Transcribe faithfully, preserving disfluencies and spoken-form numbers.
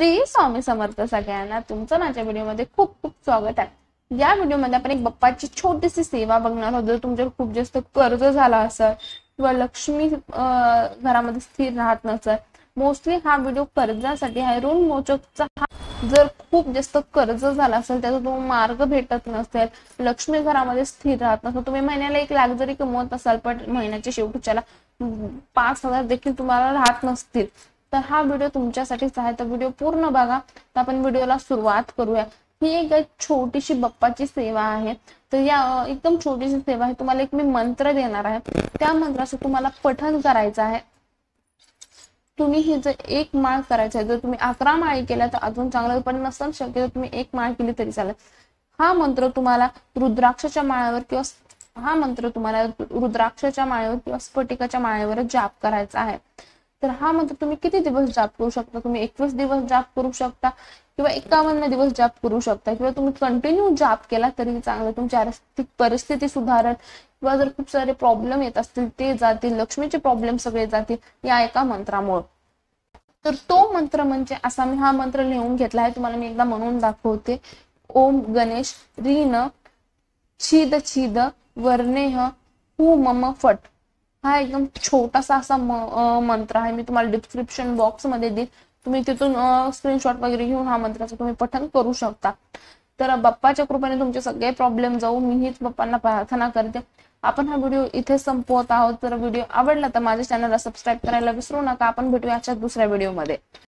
श्री स्वामी समर्थ सगळ्यांना तुमचं माझ्या व्हिडिओमध्ये खूप खूप स्वागत आहे। या व्हिडिओमध्ये आपण एक बाप्पाची छोटीशी सेवा बघणार आहोत। जर तुमच्यावर खूप जास्त कर्ज झाला असेल किंवा लक्ष्मी घरामध्ये स्थिर राहत नसेल, मोस्टली हा व्हिडिओ कर्जासाठी आहे। ऋण मोचकचा हा जर खूप जास्त कर्ज झाला असेल, त्याचा तुम्हाला मार्ग भेटत नसेल, लक्ष्मी घरामध्ये स्थिर राहत नसेल, तुम्ही महिन्याला एक लाख जरी कमवत असाल पण महिन्याच्या शेवटच्याला पाच हजार देखील तुम्हाला राहत नसतील, तर हा व्हिडिओ तुमच्यासाठीच आहे। तर व्हिडिओ पूर्ण बघा। तर आपण व्हिडिओला सुरुवात करूया। ही एक छोटीशी बाप्पाची सेवा आहे। तर या एकदम छोटीशी सेवा आहे। तुम्हाला एक मी मंत्र देणार आहे, त्या मंत्राचं तुम्हाला पठण करायचं आहे। तुम्ही हे जर एक माळ करायचं आहे, जर तुम्ही अकरा माळी केल्या तर अजून चांगलं, पण नसेल शक्य तर तुम्ही एक माळ केली तरी चालेल। हा मंत्र तुम्हाला रुद्राक्षाच्या माळावर किंवा हा मंत्र तुम्हाला रुद्राक्षाच्या माळेवर किंवा स्फटिकाच्या माळेवर जाप करायचा आहे। तर हा मंत्र तुम्ही किती दिवस जाप करू शकता? तुम्ही एकवीस दिवस जाप करू शकता किंवा एकावन्न दिवस जाप करू शकता, किंवा तुम्ही कंटिन्यू जाप केला तरी चांगलं। तुमची आर्थिक परिस्थिती सुधारेल किंवा जर खूप सारे प्रॉब्लेम येत असतील ते जातील, लक्ष्मीचे प्रॉब्लेम सगळे जातील या एका मंत्रामुळे। तर तो मंत्र म्हणजे असा, मी हा मंत्र लिहून घेतला आहे, तुम्हाला मी एकदा म्हणून दाखवते। ओम गणेश रीन छिद छिद वर्णेह हु मम फट। हा एकदम छोटासा असा मंत्र आहे। मी तुम्हाला डिस्क्रिप्शन बॉक्स मध्ये देईन, तुम्ही तिथून स्क्रीनशॉट वगैरे घेऊन हा मंत्राचं तुम्ही पठण करू शकता। तर बाप्पाच्या कृपेने तुमचे सगळे प्रॉब्लेम जाऊ, मी हीच बाप्पांना प्रार्थना करते। आपण हा व्हिडिओ इथे संपवत आहोत। तर व्हिडिओ आवडला तर माझ्या चॅनलला सबस्क्राईब करायला विसरू नका। आपण भेटूया अशाच दुसऱ्या व्हिडिओमध्ये।